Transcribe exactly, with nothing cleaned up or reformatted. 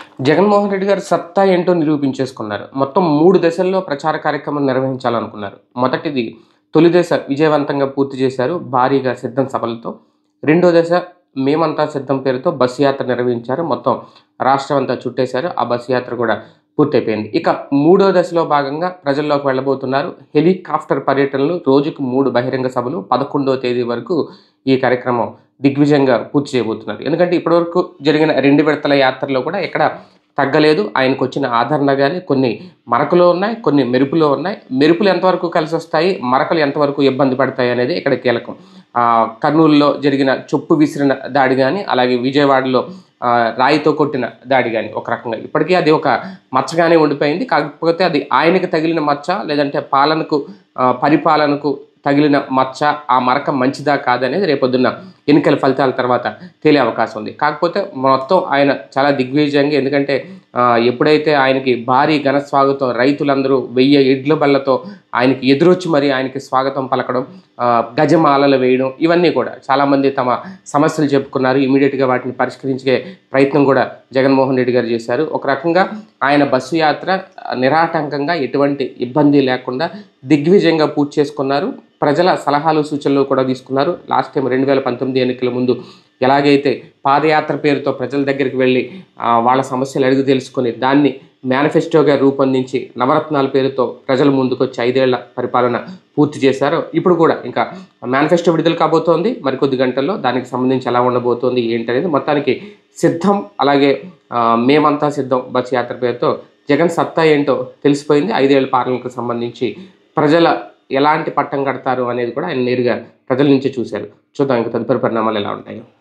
జగన్మోహన్ రెడ్డి గారు సత్తా ఏంటో నిరూపించేసుకున్నారు. మొత్తం మూడు దశల్లో ప్రచార కార్యక్రమం నిర్వహించాలనుకున్నారు. మొదటిది తొలి దశ విజయవంతంగా పూర్తి చేశారు భారీగా సిద్ధం సభలతో. రెండో దశ మేమంతా సిద్ధం పేరుతో బస్సు యాత్ర నిర్వహించారు. మొత్తం రాష్ట్రం అంతా చుట్టేశారు. ఆ బస్సు యాత్ర కూడా పూర్తయిపోయింది. ఇక మూడో దశలో భాగంగా ప్రజల్లోకి వెళ్ళబోతున్నారు. హెలికాప్టర్ పర్యటనలు, రోజుకు మూడు బహిరంగ సభలు, పదకొండవ తేదీ వరకు ఈ కార్యక్రమం దిగ్విజయంగా పూర్తి చేయబోతున్నారు. ఎందుకంటే ఇప్పటివరకు జరిగిన రెండు విడతల యాత్రలో కూడా ఎక్కడ తగ్గలేదు. ఆయనకు వచ్చిన ఆదరణ కానీ కొన్ని మరకలు ఉన్నాయి, కొన్ని మెరుపులు ఉన్నాయి. మెరుపులు ఎంతవరకు కలిసి వస్తాయి, మరకలు ఎంతవరకు ఇబ్బంది పడతాయి అనేది ఇక్కడ కీలకం. కర్నూలులో జరిగిన చొప్పు విసిరిన దాడి కానీ, అలాగే విజయవాడలో రాయితో కొట్టిన దాడి కానీ ఒక రకంగా ఇప్పటికీ అది ఒక మచ్చగానే ఉండిపోయింది. కాకపోతే అది ఆయనకు తగిలిన మచ్చ, లేదంటే పాలనకు పరిపాలనకు తగిలిన మచ్చ, ఆ మరక మంచిదా కాదనేది రేపొద్దున్న ఎన్నికల ఫలితాల తర్వాత తేలే అవకాశం ఉంది. కాకపోతే మొత్తం ఆయన చాలా దిగ్విజయంగా, ఎందుకంటే ఎప్పుడైతే ఆయనకి భారీ ఘన స్వాగతం, రైతులందరూ వెయ్యి ఇడ్ల బళ్ళతో ఆయనకి ఎదురొచ్చి మరి ఆయనకి స్వాగతం పలకడం, గజమాలలు వేయడం, ఇవన్నీ కూడా చాలామంది తమ సమస్యలు చెప్పుకున్నారు. ఇమీడియట్గా వాటిని పరిష్కరించే ప్రయత్నం కూడా జగన్మోహన్ రెడ్డి గారు చేశారు. ఒక రకంగా ఆయన బస్సు యాత్ర నిరాటంకంగా ఎటువంటి ఇబ్బంది లేకుండా దిగ్విజయంగా పూర్తి చేసుకున్నారు. ప్రజల సలహాలు సూచనలు కూడా తీసుకున్నారు. లాస్ట్ టైం రెండు వేల పంతొమ్మిది ఎన్నికల ముందు ఎలాగైతే పాదయాత్ర పేరుతో ప్రజల దగ్గరికి వెళ్ళి వాళ్ళ సమస్యలు అడిగి తెలుసుకొని దాన్ని మేనిఫెస్టోగా రూపొందించి నవరత్నాల పేరుతో ప్రజల ముందుకు వచ్చి ఐదేళ్ల పరిపాలన పూర్తి చేశారో, ఇప్పుడు కూడా ఇంకా మేనిఫెస్టో విడుదల కాబోతోంది మరికొద్ది గంటల్లో. దానికి సంబంధించి ఎలా ఉండబోతోంది ఏంటనేది మొత్తానికి సిద్ధం. అలాగే మేమంతా సిద్ధం బస్ యాత్ర పేరుతో జగన్ సత్తా ఏంటో తెలిసిపోయింది. ఐదేళ్ల పాలనకు సంబంధించి ప్రజల ఎలాంటి పట్టం కడతారు అనేది కూడా ఆయన నేరుగా ప్రజల నుంచి చూశారు. చూద్దాం ఇంకా తదుపరి పరిణామాలు ఎలా ఉంటాయో.